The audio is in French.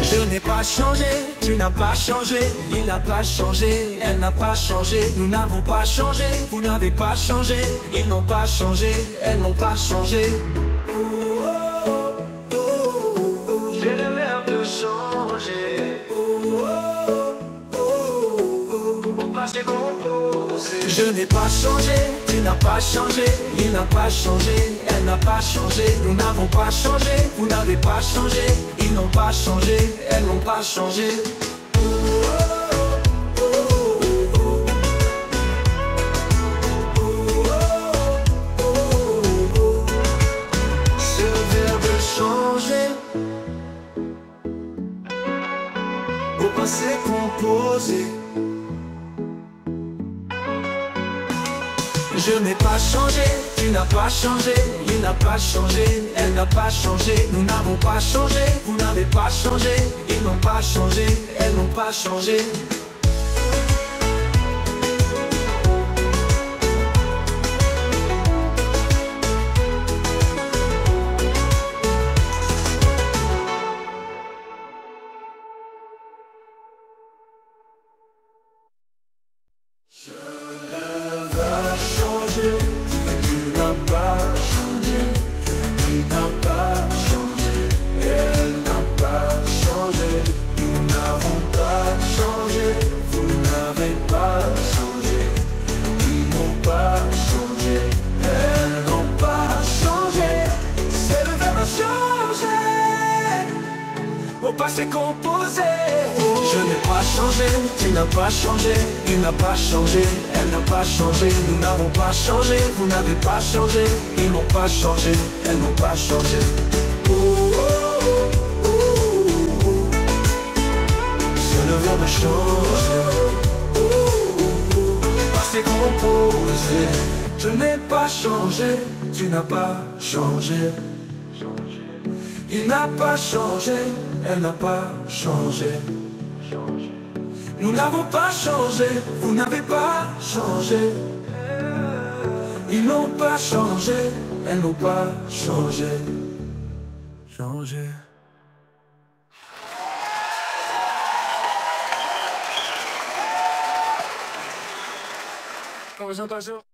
Je n'ai pas changé, tu n'as pas changé, il n'a pas changé, elle n'a pas changé, nous n'avons pas changé, vous n'avez pas changé, ils n'ont pas changé, elles n'ont pas changé. J'ai le verbe de changer. Au passé composé. Je n'ai pas changé, tu n'as pas changé, il n'a pas changé, elle n'a pas changé, nous n'avons pas changé, vous n'avez pas changé, ils n'ont pas changé, elles n'ont pas changé. C'est le verbe changer. Au passé composé. Je n'ai pas changé, tu n'as pas changé, il n'a pas changé, elle n'a pas changé, nous n'avons pas changé, vous n'avez pas changé, ils n'ont pas changé, elles n'ont pas changé. Tu n'as pas changé, tu n'as pas changé, elle n'a pas changé, nous n'avons pas changé, vous n'avez pas changé, ils n'ont pas changé, elles n'ont pas changé, c'est le verbe changer, au passé composé. Je n'ai pas changé, tu n'as pas changé, il n'a pas changé, elle n'a pas changé, nous n'avons pas changé, vous n'avez pas changé, ils n'ont pas changé, elles n'ont pas changé. C'est le verbe changer, passé composé. Je n'ai pas changé, tu n'as pas changé, il n'a pas changé, elle n'a pas changé. Nous n'avons pas changé, vous n'avez pas changé. Ils n'ont pas changé, elles n'ont pas changé. Conversation.